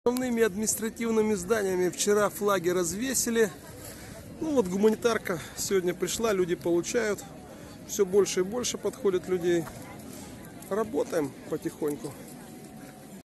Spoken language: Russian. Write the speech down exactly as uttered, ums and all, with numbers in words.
Основными административными зданиями вчера флаги развесили. Ну вот гуманитарка сегодня пришла, люди получают. Все больше и больше подходит людей. Работаем потихоньку.